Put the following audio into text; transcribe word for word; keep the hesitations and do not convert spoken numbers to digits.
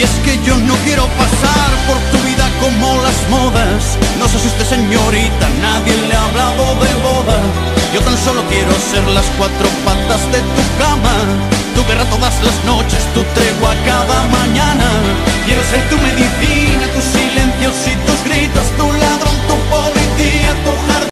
Y es que yo no quiero pasar por tu vida como las modas. No sé si usted, señorita, nadie le ha hablado de boda. Yo tan solo quiero ser las cuatro patas de tu cama, tu guerra todas las noches, tu tregua cada mañana. Quiero ser